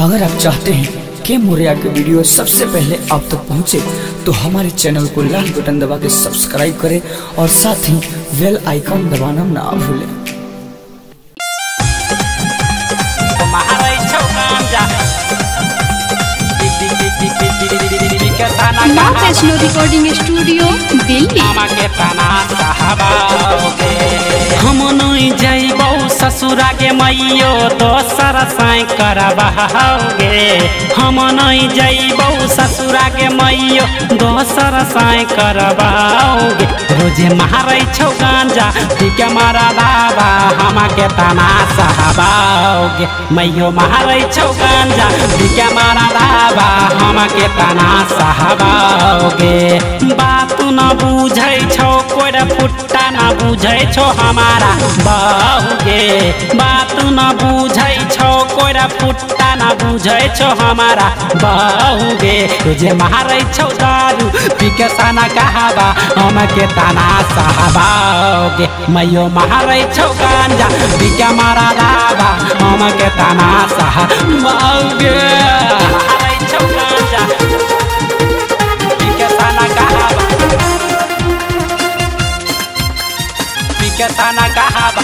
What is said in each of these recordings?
अगर आप चाहते हैं के मोरिया के वीडियो सबसे पहले आप तक पहुंचे तो हमारे चैनल को लाल बटन दबा के सब्सक्राइब करें और साथ ही बेल आइकन दबाना ना भूलें। माँ वैष्णो रिकॉर्डिंग स्टूडियो दिल्ली। हम नहीं जइबौ ससुरा के मैयो दोसर साई करबाओगे। हम नहीं जइबौ ससुरा के मैयो दोसर साई करबाओगे। रोजे मारै छौ गांजा पी के मारा बाबा हम के तना सहबाओगे। मैयो मारै छौ गांजा पी के मारा बाबा हम के तना सहबाओगे। बात न बुझै छौ कोई फुट्टा न बुझै छौ हमारा बाहुगे। बात न बुझै छौ कोई फुट्टा न बुझै छौ हमारा बाहुगे। तुझे मारै छौ दारू पी के सना कहबा हम के तना सहबाओगे। मैयो मारै छौ गांजा पी के मारा दाबा हम के तना सहबाओगे। मारै छौ गांजा पी के सना कहबा पी के सना कहबा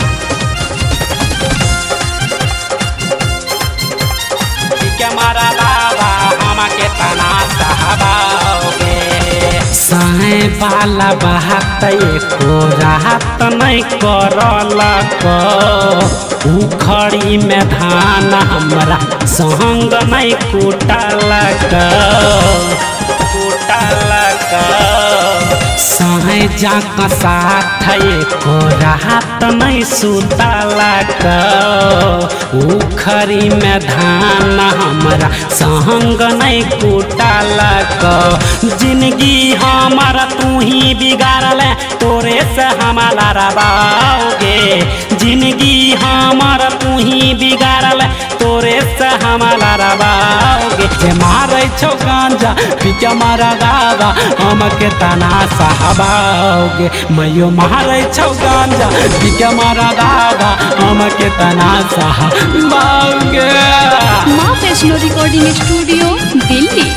मारा बाबा हम के तना सहबाओगे। साए बाला बात एको रात नहीं करलक। उखड़ी में धान हमरा संग नहीं कुटलक। साए जाक साथ एको रात नहीं सुतलक। उखरी में धान हमरा संग नहीं कुटलक। जिंदगी हमारा तू ही बिगाड़ल तोरे से हमारा रबाओगे। जिंदगी हमारा तू ही बिगाड़ल तोरे से हमारा रबाओगे। जे मारै छौ गांजा पी के मारा गावा हम के तना सहबाओगे। मैयो मारै छौ गांजा पी के मारा गावा हम के तना सहबाओगे। माँ वैष्णो रिकॉर्डिंग स्टूडियो दिल्ली।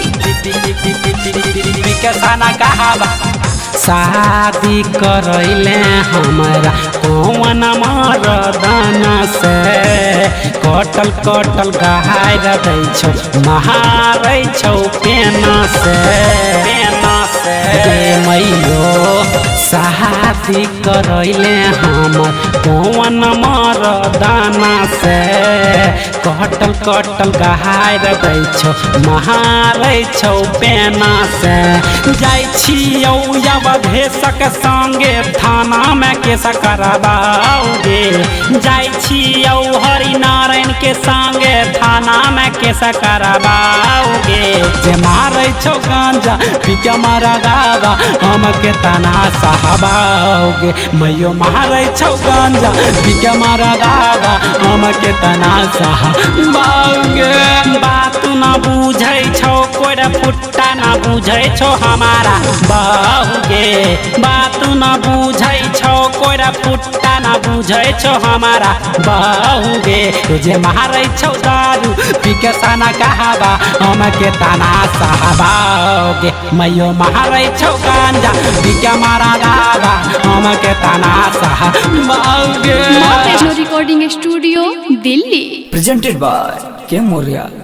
के सना कहबा शादी करैले हमरा कौन मरदाना से। कटल कटल गहार दै छौ महारै छौ पेना से। मैयो शादी करैले हमर कौन मरदाना से। कटल कटल गहार दै छौ महारै छौ पेना से। जाइ छियौ अवधेशक संगे थाना में केस करबाओगे। जाइ छियौ हरिनारायण के संगे थाना में केस करबाओगे। जे मारै छौ गांजा पी के मारा गावा हम के तना सहबाओगे। मैयो मारै छौ गांजा पी के मारा गावा हम के तना सहबाओगे। बात न बुझै छौ कोई फुट्टा न बुझै छौ हमारा बाहुगे। बात न बुझै छौ कोई फुट्टा न बुझै छौ हमारा बाहुगे। तुझे मारै छौ दारू पी के सना कहबा हम के तना सहबाओगे। मैयो मारै छौ गांजा पी के मारा गावा हम के तना सहबाओगे। माँ Vaishno recording studio Delhi. Presented by K मोरिया।